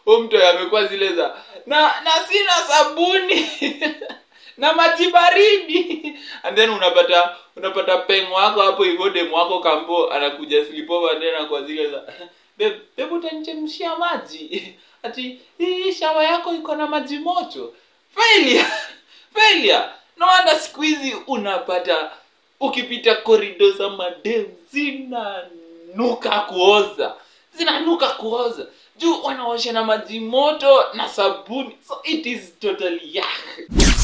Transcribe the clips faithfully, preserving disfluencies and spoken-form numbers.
Mto amekuwa zile za na na sina sabuni na maji baridi. And then unapata unapata peng wako hapo hivyo demu wako kampo anakuja sleepover tena kwa zile za babe, babe utanichemshia maji. Ati hii shawa yako iko na maji moto. Failure. Failure. No wonder siku hizi unapata ukipita corridors za madem zina nuka kuoza. Zina nuka kuoza. Juu wanaosha na maji moto na sabuni. So it is totally yuck.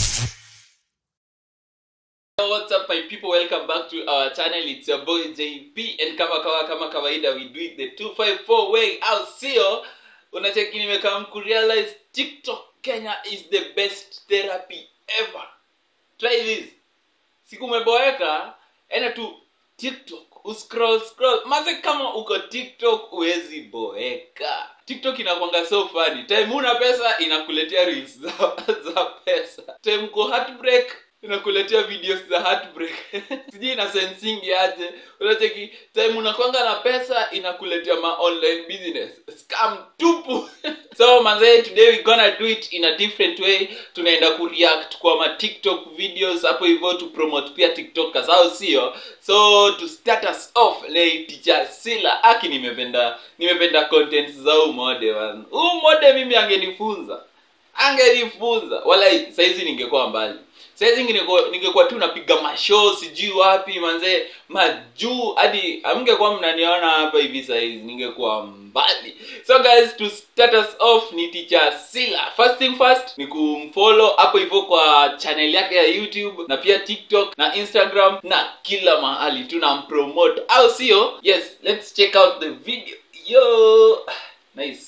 What's up my people, welcome back to our channel. It's your boy J P and kama kawa kama kawaida we do it the two five four way. Au sio? Unacheki nimekam ku realize TikTok Kenya is the best therapy ever. Try this. Siku umeboeka, enda tu TikTok, uscroll scroll. Maze kama uko TikTok uwezi boeka. TikTok inakuanga so funny. Time una pesa inakuletea reels za, za pesa. Time uko heartbreak inakuletea videos za heartbreak. Sijui ina sensing aje. Unacheki time unakuanga na pesa inakuletea ma online business. Scam tupu. So manze, today we gonna do it in a different way. Tunaenda ku react kwa ma TikTok videos hapo hivyo to promote pia TikTok kasao sio. So to start us off, lay teacher Cillah aki nimependa nimependa content za umode wan. Umode mimi angenifunza. Angenifunza. Wala saizi ningekuwa mbali. Saizi ningekuwa ningekuwa tu napiga mashow sijui wapi manze majuu hadi amngekuwa mnaniona hapa hivi saizi ningekuwa mbali. So guys, to start us off ni teacher Cillah. First thing first ni kumfollow hapo hivyo kwa channel yake ya YouTube na pia TikTok na Instagram na kila mahali tunampromote. Au sio? Yes, let's check out the video. Yo, nice.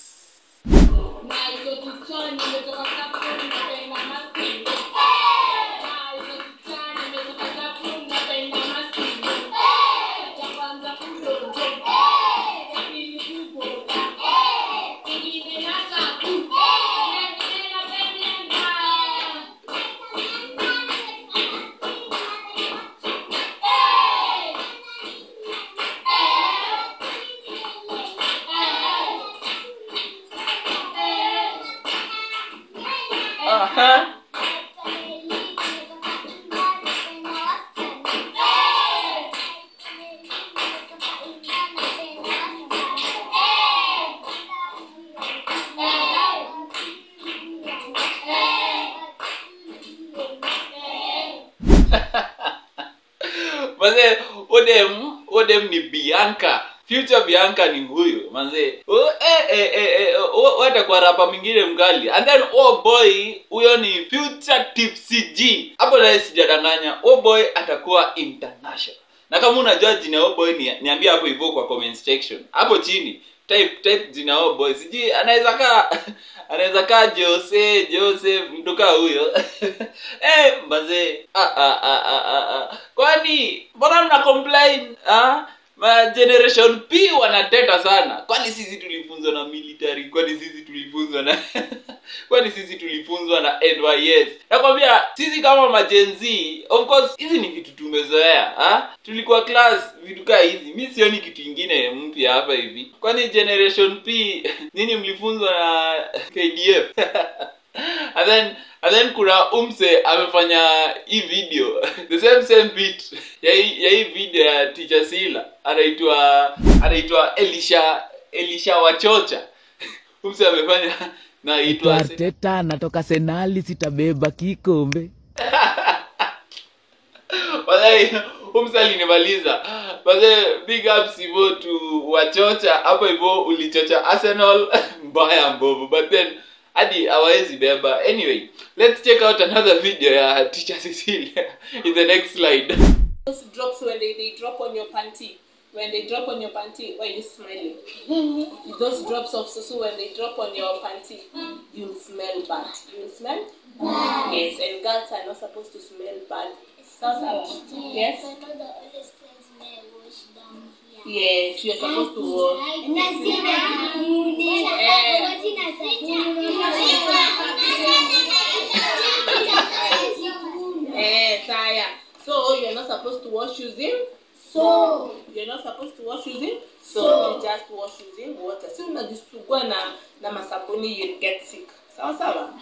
Aha. Manze, odem, odem ni Bianca. Future Bianca ni huyo, manze. Oh, eh, eh, eh, eh, oh, wata kwa rapa mwingine mgali. And then, oh boy, huyo ni Future Tipsy G. Hapo na sijadanganya, oh boy atakuwa international. Na kama unajua jina oh boy ni, niambia hapo hivyo kwa comment section. Hapo chini, type, type jina oh boy. Siji, anaweza kaa, anaweza kaa Jose, Jose, mtuka huyo. Eh, manze, ah, ah, ah, ah, ah, ah. Kwani, mbona mna complain, ah? Ma generation P wanateta sana. Kwani sisi tulifunzwa na military? Kwani sisi tulifunzwa na Kwani sisi tulifunzwa na N Y S? Nakwambia sisi kama ma Gen Z, of course hizi ni vitu tumezoea, ah? Tulikuwa class vitu kama hizi. Mimi sioni kitu kingine mpya hapa hivi. Kwani generation P nini mlifunzwa na K D F? And then and then kuna umse amefanya hii video the same same beat ya hii ya hii video ya teacher Cillah anaitwa anaitwa Elisha Elisha wa Chocha. Umse amefanya na itwa teta natoka Senali sitabeba kikombe. Walai umse alinimaliza. Baze big ups hivyo to wa Chocha. Hapo hivyo ulichocha Arsenal mbaya mbovu, but then hadi hawezi beba. Anyway, let's check out another video ya teacher Cillah in the next slide. Those drops when they, they drop on your panty. When they drop on your panty, why are you smelling? Those drops of susu when they drop on your panty, you smell bad. You smell? Yes, and girls are not supposed to smell bad. Yes? Yes, you are supposed to wash. Eh, Saya. So you're not supposed to wash using soap. You're not supposed to wash using So you just wash using water. So unajisugua na na masabuni, you get sick. Sawa sawa.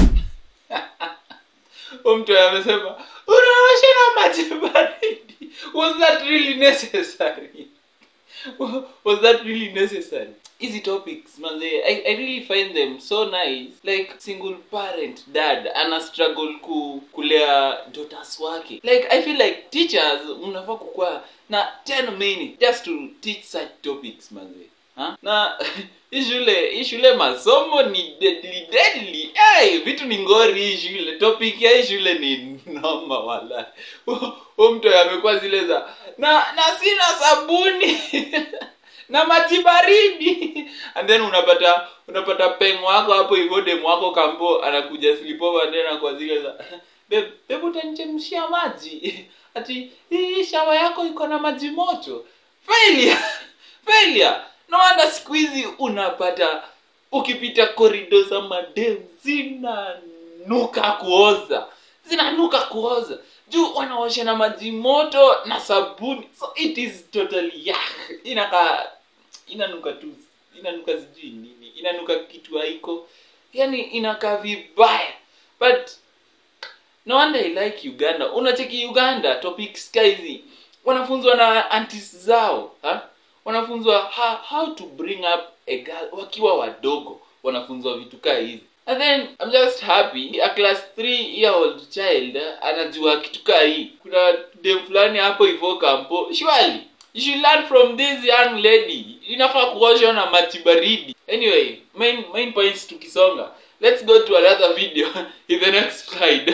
Mtu amesema unaosha na maji baridi. Was that really necessary? Was that really necessary? Easy topics, man. They, I, I really find them so nice. Like single parent dad ana struggle ku kulea daughters wake. Like I feel like teachers mnafaa kukua na ten minutes just to teach such topics, man. Huh? Na ishule ishule masomo ni deadly deadly. Hey, vitu ni ngori ishule. Topic ya ishule ni noma wala. Huyo mtu amekuwa zile za na na sina sabuni. Na maji baridi. And then unapata unapata peng wako hapo hivyo dem wako kambo anakuja sleepover tena kwa zile za babe babe utanichemshia maji. Ati hii shawa yako iko na maji moto. Failure. Failure. No wonder siku hizi unapata ukipita corridor za madem zina nuka kuoza. Zina nuka kuoza. Juu wanaosha na maji moto na sabuni. So it is totally yuck. Inaka inanuka tu. Inanuka sijui nini. Inanuka kitu haiko. Yani inakaa vibaya. But no wonder I like Uganda. Unacheki Uganda topics hizi. Wanafunzwa na aunties zao, ha? Wanafunzwa how, how to bring up a girl wakiwa wadogo. Wanafunzwa vitu kama hizi. And then I'm just happy a class three year old child anajua kitu kama hii. Kuna dem fulani hapo hivyo kampo. Surely you should learn from this young lady. Inafaa kuosha na maji baridi. Anyway, main main points tukisonga. Let's go to another video in the next slide.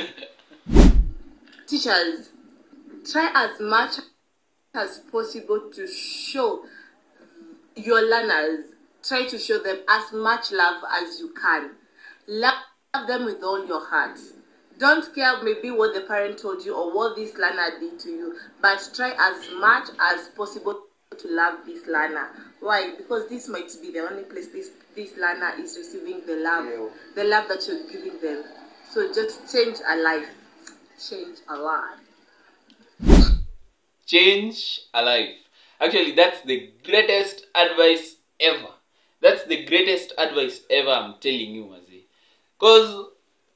Teachers, try as much as possible to show your learners, try to show them as much love as you can. Love them with all your heart. Don't care maybe what the parent told you or what this learner did to you, but try as much as possible to love this learner. Why? Because this might be the only place this, this learner is receiving the love, yeah. the love that you're giving them. So just change a life. Change a life. Change a life. Actually, that's the greatest advice ever. That's the greatest advice ever, I'm telling you, Mazi. Because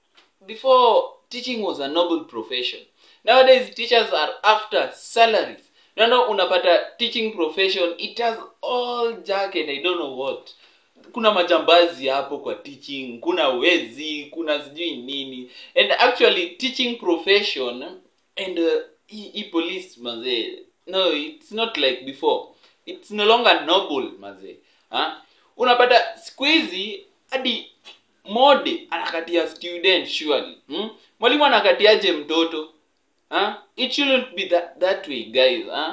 before, teaching was a noble profession. Nowadays, teachers are after salaries. No, no, unapata teaching profession, it has all jack and I don't know what. Kuna majambazi hapo kwa teaching, kuna wezi, kuna sijui nini. And actually, teaching profession and uh, e, e police, Mazi. No, it's not like before. It's no longer noble, Mazi. Huh? Unapata siku hizi hadi mode anakatia student surely. Hmm? Mwalimu anakatiaje mtoto? Huh? It shouldn't be that, that way, guys. Huh?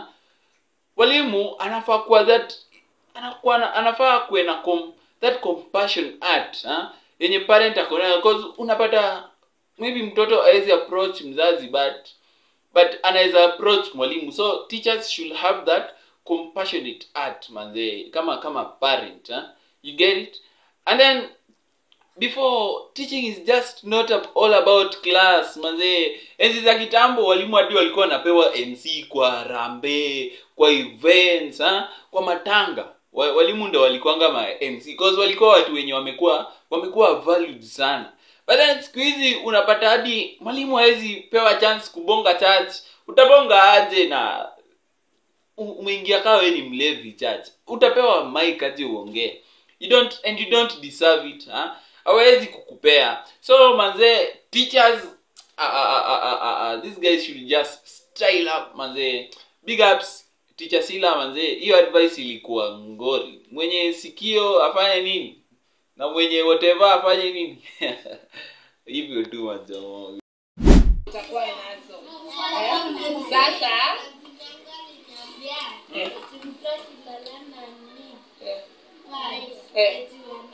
Walimu anafaa kuwa that anakuwa anafaa kuwe na com, that compassion art, huh? Yenye parent akona, because unapata maybe mtoto hawezi approach mzazi but but anaweza approach mwalimu. So teachers should have that compassionate art, manze, kama kama parent, huh? You get it? And then before, teaching is just not all about class, manze. Enzi za kitambo walimu hadi walikuwa wanapewa M C kwa rambe, kwa events, ha? Kwa matanga. Walimu ndio walikuanga ma M C because walikuwa watu wenye wamekuwa wamekuwa valued sana. But then siku hizi unapata hadi mwalimu hawezi pewa chance kubonga church. Utabonga aje na umeingia kawa wewe ni mlevi church? Utapewa mic aje uongee. You don't and you don't deserve it, ha? Hawezi kukupea. So manze, teachers uh, uh, uh, uh, uh, these guys should just style up, manze. Big ups teacher Cillah, manze. Hiyo advice ilikuwa ngori. Mwenye sikio afanye nini? Na mwenye whatever afanye nini? Hivyo tu majamaa. Utakuwa nazo. Sasa eh Eh.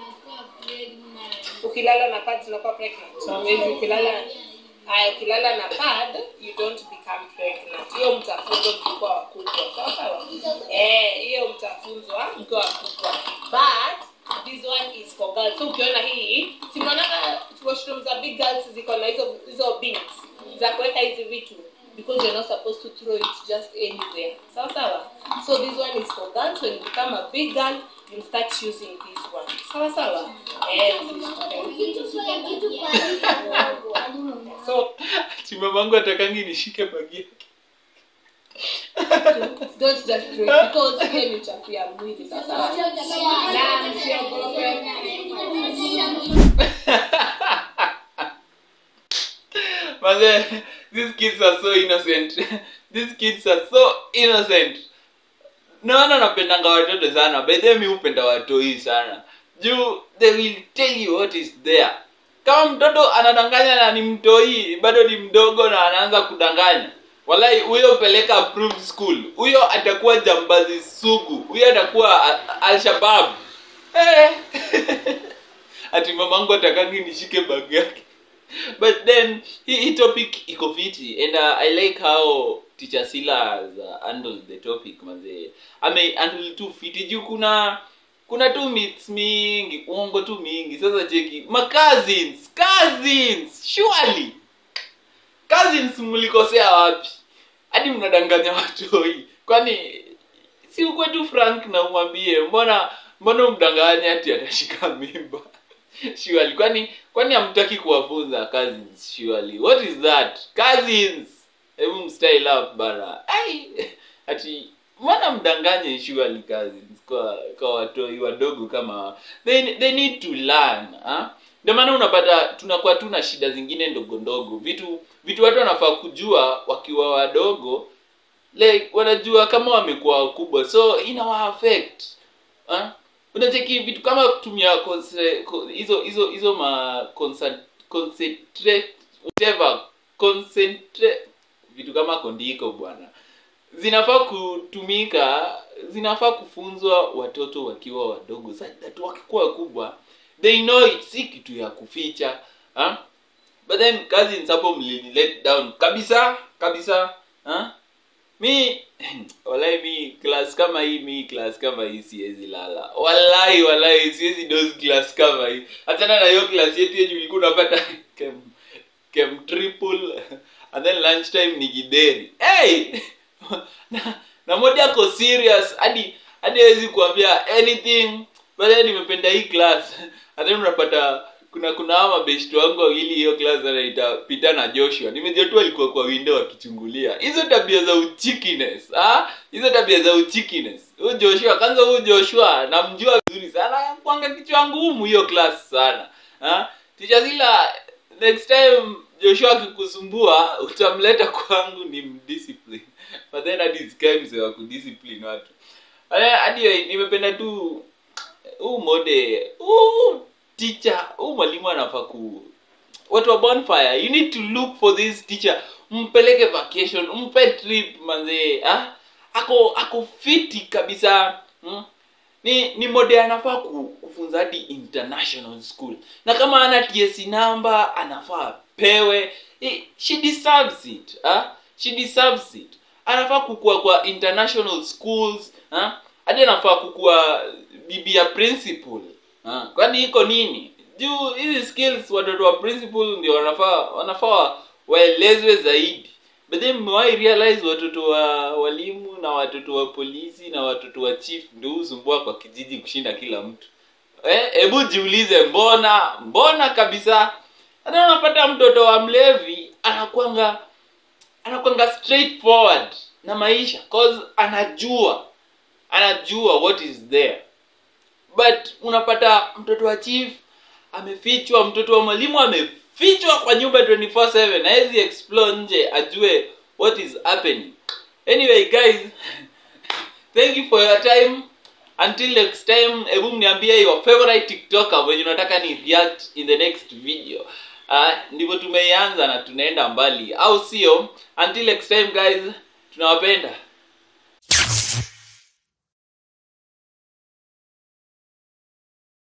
Ukilala na pad unakuwa pregnant. So maybe ukilala ay ukilala na pad you don't become pregnant. Hiyo mtafunzwa mkiwa wakubwa. Sawa sawa? Eh, hiyo mtafunzwa mkiwa wakubwa. But this one is for girls. So ukiona hii, si mnaona washroom za big girls ziko na hizo hizo bins za kuweka hizi vitu because you're not supposed to throw it just anywhere. Sawa sawa. So this one is for girls. When you become a big girl, you start using this one. Sawa sawa. Yes. So chimamangu atakangi nishike bagi yake. Don't just throw it because here you chafia mwili sasa. Na msiogope. Maze, these kids are so innocent. These kids are so innocent. Naona napendanga watoto sana. By the way, mimi hupenda watoi sana. Juu they will tell you what is there. Kama mtoto anadanganya na ni mtoi, bado ni mdogo na anaanza kudanganya. Walai huyo peleka approved school. Huyo atakuwa jambazi sugu. Huyo atakuwa Al-Shabaab. Eh. Ati mamangu atakangi nishike bag yake. But then he, he topic iko fiti, and uh, I like how teacher Cillah has uh, handled the topic maze. Ame handle tu fiti juu kuna kuna tu myths mingi, uongo tu mingi. Sasa cheki, ma cousins, cousins, surely. Cousins mlikosea wapi? Hadi mnadanganya watu hii. Kwani si uko tu frank na umwambie, mbona mbona mdanganya ati atashika mimba? Surely, kwani kwani hamtaki kuwafunza cousins? Surely, what is that? Cousins, hebu style up bara. Ai, ati mbona mdanganye? Surely cousins kwa kwa watu wadogo kama they they need to learn, ah? Ndio maana unapata tunakuwa tuna shida zingine ndogo ndogo. Vitu vitu watu wanafaa kujua wakiwa wadogo, like wanajua kama wamekuwa wakubwa, so ina affect, ah? Unacheki vitu kama kutumia hizo hizo hizo ma concentrate whatever concentrate vitu kama kondiko bwana, zinafaa kutumika, zinafaa kufunzwa watoto wakiwa wadogo. Sasa wakikuwa wakubwa they know it, si kitu ya kuficha, huh? But then cousins hapo mli let down kabisa kabisa, huh? Mi walai mi class kama hii mi class kama hii siwezi lala. Walai walai siwezi doze class kama hii. Hata na hiyo class yetu yenye ulikuwa unapata kem kem triple and then lunch time ni gideri. Hey! na, na moja ko serious hadi hadi hawezi kuambia anything. Bali nimependa hii class. And then unapata kuna kuna ama best wangu wawili hiyo class anaita Peter na Joshua. Nimejua tu alikuwa kwa window akichungulia. Hizo tabia za uchikiness, ah? Hizo tabia za uchikiness. Huyo Joshua, kwanza huyo Joshua namjua vizuri sana. Kwanga kichwa ngumu hiyo class sana. Ah? Teacher Cillah, next time Joshua akikusumbua utamleta kwangu ni mdiscipline. But then hadi scams wa kudiscipline watu. Hadi nimependa tu huu mode, huu teacher, huu mwalimu anafaa ku watu wa bonfire, you need to look for this teacher, mpeleke vacation, mpe trip manze, ah? Ako ako fiti kabisa, hmm? Ni ni mode anafaa kufunza hadi international school. Na kama ana T S C number anafaa pewe, she deserves it, ah? She deserves it. Anafaa kukua kwa international schools, ah? Hadi anafaa kukua bibi ya principal. Ah, kwani iko nini? Juu hizi skills watoto wa principal ndio wanafaa wanafaa waelezwe zaidi. But then why realize watoto wa walimu na watoto wa polisi na watoto wa chief ndio usumbua kwa kijiji kushinda kila mtu. Eh, hebu jiulize mbona? Mbona kabisa? Hata unapata mtoto wa mlevi anakuanga anakuanga straightforward na maisha cause anajua anajua what is there. But unapata mtoto wa chief amefichwa, mtoto wa mwalimu amefichwa kwa nyumba twenty-four seven, na hizi explore nje ajue what is happening. Anyway guys, thank you for your time. Until next time, hebu mniambie your favorite TikToker wenye unataka ni react in the next video. Ah, uh, ndivyo tumeanza na tunaenda mbali, au sio? Until next time guys, tunawapenda.